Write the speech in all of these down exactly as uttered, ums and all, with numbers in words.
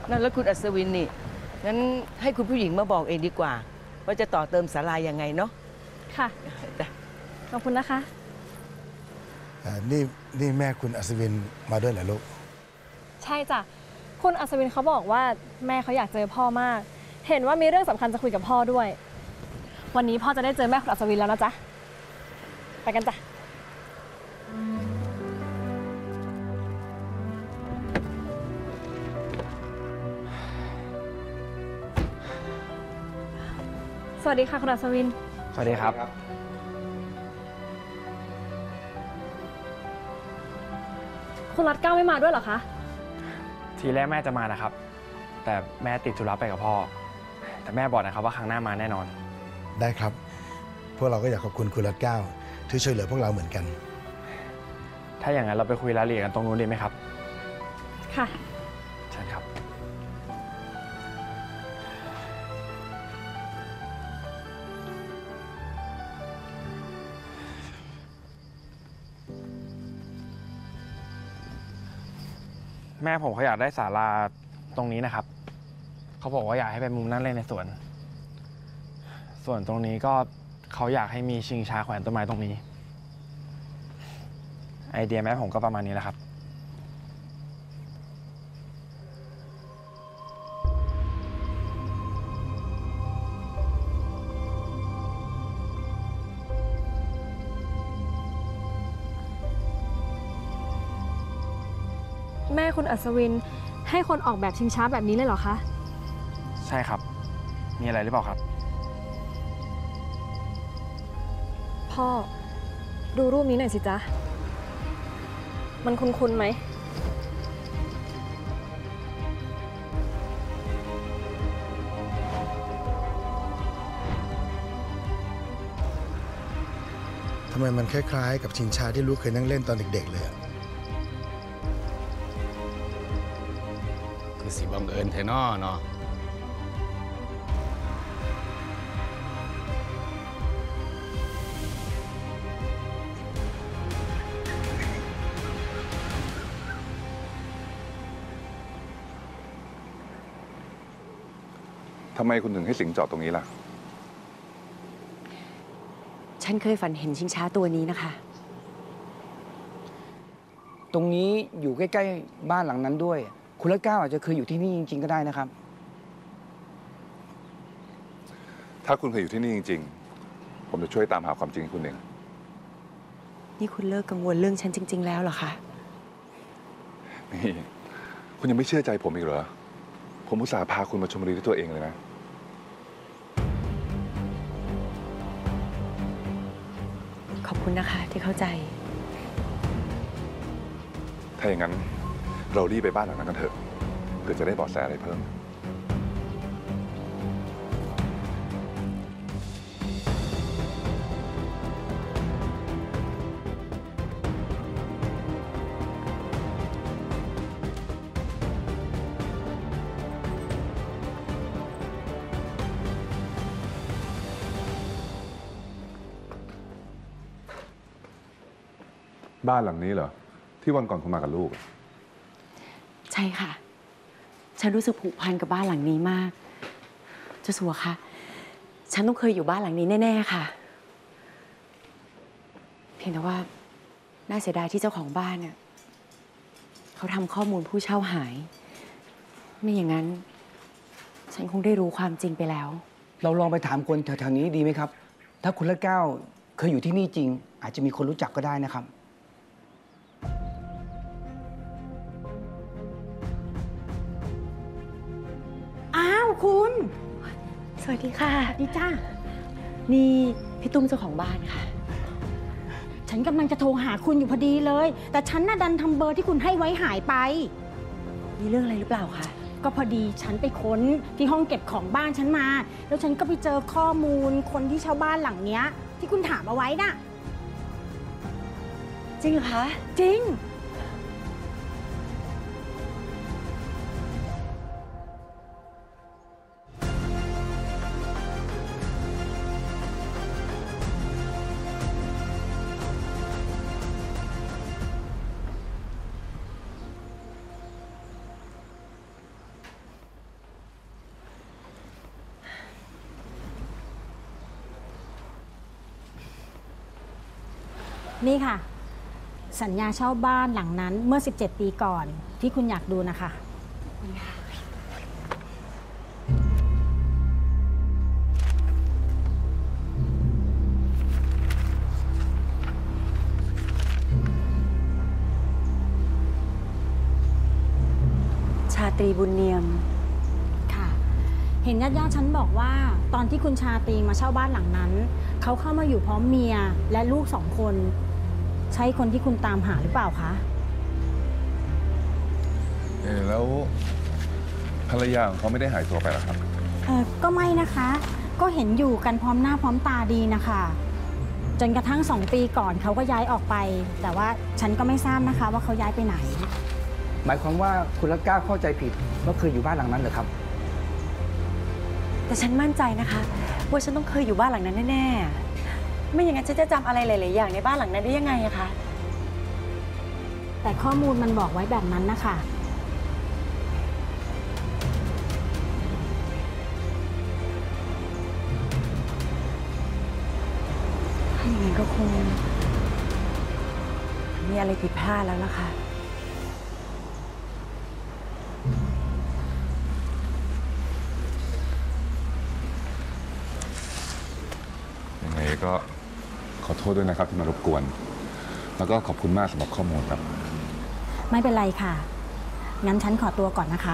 นั่นแล้วคุณอัศวินนี่งั้นให้คุณผู้หญิงมาบอกเองดีกว่าว่าจะต่อเติมศาลายังไงเนาะค่ะขอบคุณนะคะนี่นี่แม่คุณอัศวินมาด้วยเหรอลูกใช่จ้ะคุณอัศวินเขาบอกว่าแม่เขาอยากเจอพ่อมากเห็นว่ามีเรื่องสำคัญจะคุยกับพ่อด้วยวันนี้พ่อจะได้เจอแม่คุณอัศวินแล้วนะจ๊ะไปกันจ้ะสวัสดีค่ะคุณอัศวินสวัสดีครับคุณรัตเก้าไม่มาด้วยเหรอคะทีแรกแม่จะมานะครับแต่แม่ติดธุระไปกับพ่อแต่แม่บอกนะครับว่าครั้งหน้ามาแน่นอนได้ครับพวกเราก็อยากขอบคุณคุณรัตเก้าที่ช่วยเหลือพวกเราเหมือนกันถ้าอย่างนั้นเราไปคุยรายละเอียดกันตรงนู้นดีไหมครับค่ะเชิญครับแม่ผมเขาอยากได้ศาลาตรงนี้นะครับเขาบอกว่าอยากให้เป็นมุมนั่งเล่นในสวนส่วนตรงนี้ก็เขาอยากให้มีชิงช้าแขวนต้นไม้ตรงนี้ไอเดียแม่ผมก็ประมาณนี้แหละครับแม่คุณอัศวินให้คนออกแบบชิงช้าแบบนี้เลยเหรอคะใช่ครับมีอะไรหรือเปล่าครับพ่อดูรูปนี้หน่อยสิจ๊ะมันคุ้นๆไหมทำไมมันคล้ายๆกับชิงช้าที่ลูกเคยนั่งเล่นตอนเด็กๆเลยคือสิบังเอิญแท้น้อเนาะทำไมคุณถึงให้สิงจอดตรงนี้ล่ะฉันเคยฝันเห็นชิงช้าตัวนี้นะคะตรงนี้อยู่ใกล้ๆบ้านหลังนั้นด้วยคุณรัตเก้าอาจจะเคยอยู่ที่นี่จริงๆก็ได้นะครับถ้าคุณเคยอยู่ที่นี่จริงๆผมจะช่วยตามหาความจริงให้คุณเองนี่คุณเลิกกังวลเรื่องฉันจริงๆแล้วเหรอคะนี่คุณยังไม่เชื่อใจผมอีกเหรอผมอุตส่าห์พาคุณมาชลบุรีด้วยตัวเองเลยนะขอบคุณนะคะที่เข้าใจถ้าอย่างนั้นเรารีบไปบ้านหลังนั้นกันเถอะเพื่อจะได้เบาะแสอะไรเพิ่มบ้านหลังนี้เหรอที่วันก่อนคุณมากับลูกใช่ค่ะฉันรู้สึกผูกพันกับบ้านหลังนี้มากเจ้าสัวคะฉันต้องเคยอยู่บ้านหลังนี้แน่ๆค่ะเพียงแต่ว่าน่าเสียดายที่เจ้าของบ้านเนี่ยเขาทำข้อมูลผู้เช่าหายไม่อย่างนั้นฉันคงได้รู้ความจริงไปแล้วเราลองไปถามคนแถวๆนี้ดีไหมครับถ้าคุณรัตเก้าเคยอยู่ที่นี่จริงอาจจะมีคนรู้จักก็ได้นะครับคุณสวัสดีค่ะดีจ้านี่พี่ตุ้มเจ้าของบ้านค่ะฉันกำลังจะโทรหาคุณอยู่พอดีเลยแต่ฉันน่ะดันทำเบอร์ที่คุณให้ไว้หายไปมีเรื่องอะไรหรือเปล่าคะก็พอดีฉันไปค้นที่ห้องเก็บของบ้านฉันมาแล้วฉันก็ไปเจอข้อมูลคนที่เช่าบ้านหลังเนี้ยที่คุณถามเอาไว้น่ะจริงเหรอคะจริงนี่ค่ะ สัญญาเช่าบ้านหลังนั้นเมื่อ สิบเจ็ด ปีก่อนที่คุณอยากดูนะคะชาตรีบุญเนียมค่ะ เห็นญาติญาติๆฉันบอกว่าตอนที่คุณชาตรีมาเช่าบ้านหลังนั้น เขาเข้ามาอยู่พร้อมเมียและลูกสองคน ใช่คนที่คุณตามหาหรือเปล่าคะเออแล้วภรรยาของเขาไม่ได้หายตัวไปหรอครับเออก็ไม่นะคะ ก็เห็นอยู่กันพร้อมหน้าพร้อมตาดีนะคะ จนกระทั่งสองปีก่อนเขาก็ย้ายออกไป แต่ว่าฉันก็ไม่ทราบนะคะว่าเขาย้ายไปไหนหมายความว่าคุณรัตเกล้าเข้าใจผิดว่าเคยอยู่บ้านหลังนั้นเหรอครับแต่ฉันมั่นใจนะคะว่าฉันต้องเคยอยู่บ้านหลังนั้นแน่ๆ ไม่อย่างนั้นฉันจะจำอะไรหลายๆอย่างในบ้านหลังนั้นได้ยังไงอะคะแต่ข้อมูลมันบอกไว้แบบนั้นนะคะถ้าอย่างนั้นก็คงมีอะไรผิดพลาดแล้วล่ะค่ะยังไงก็ขอโทษด้วยนะครับที่มารบกวน แล้วก็ขอบคุณมากสำหรับข้อมูลครับไม่เป็นไรค่ะ งั้นฉันขอตัวก่อนนะคะ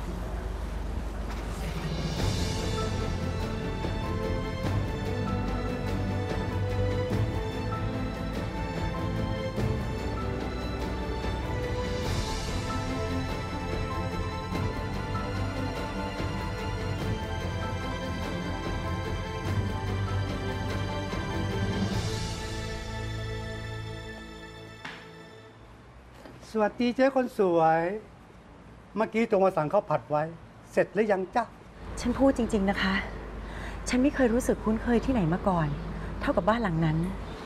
สวัสดีเจ๊คนสวย เมื่อกี้ตรงมาสั่งข้าวผัดไว้ เสร็จหรือยังจ๊ะฉันพูดจริง ๆนะคะ ฉันไม่เคยรู้สึกคุ้นเคยที่ไหนมาก่อน เท่ากับบ้านหลังนั้น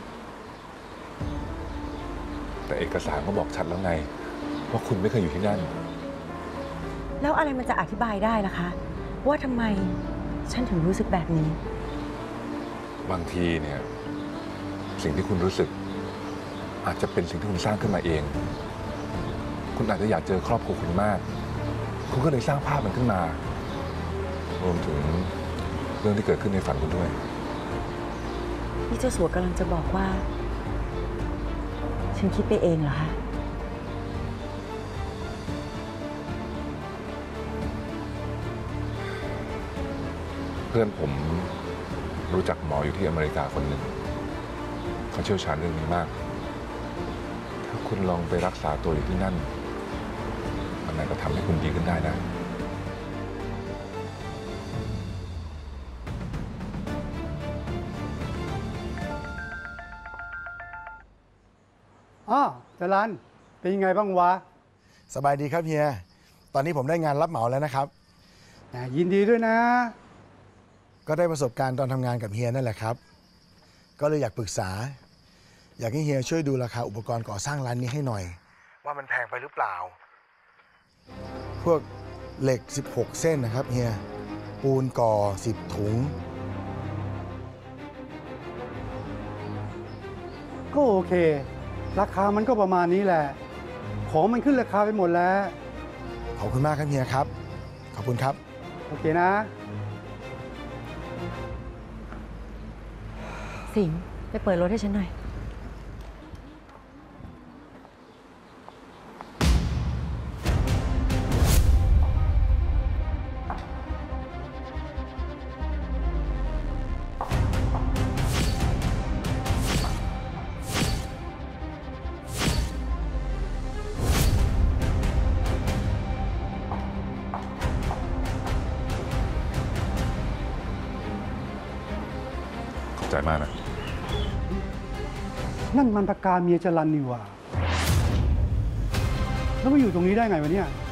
แต่เอกสารก็บอกชัดแล้วไง ว่าคุณไม่เคยอยู่ที่นั่นแล้วอะไรมันจะอธิบายได้ล่ะคะ ว่าทำไมฉันถึงรู้สึกแบบนี้บางทีเนี่ย สิ่งที่คุณรู้สึก อาจจะเป็นสิ่งที่คุณสร้างขึ้นมาเอง คุณอาจจะอยากเจอครอบครัวคุณมาก คุณก็เลยสร้างภาพมันขึ้นมา รวมถึงเรื่องที่เกิดขึ้นในฝันคุณด้วยนี่เจ้าสัวกำลังจะบอกว่า ฉันคิดไปเองเหรอคะเพื่อนผมรู้จักหมออยู่ที่อเมริกาคนหนึ่ง เขาเชี่ยวชาญเรื่องนี้มาก ถ้าคุณลองไปรักษาตัวอยู่ที่นั่น มันอาจจะทำให้คุณดีขึ้นได้นะอ้าวจรันเป็นยังไงบ้างวะสบายดีครับเฮีย ตอนนี้ผมได้งานรับเหมาแล้วนะครับแหมยินดีด้วยนะก็ได้ประสบการณ์ตอนทำงานกับเฮียนั่นแหละครับ ก็เลยอยากปรึกษา อยากให้เฮียช่วยดูราคาอุปกรณ์ก่อสร้างร้านนี้ให้หน่อย ว่ามันแพงไปหรือเปล่า พวกเหล็ก สิบหก เส้นนะครับเฮีย ปูนก่อ สิบ ถุงก็โอเค ราคามันก็ประมาณนี้แหละ ของมันขึ้นราคาไปหมดแล้วขอบคุณมากครับเฮียครับ ขอบคุณครับโอเคนะสิงห์ไปเปิดรถให้ฉันหน่อยขอบใจมากนะนั่นมันปากกาเมียจรันนี่หว่า แล้วมาอยู่ตรงนี้ได้ไงวะเนี่ย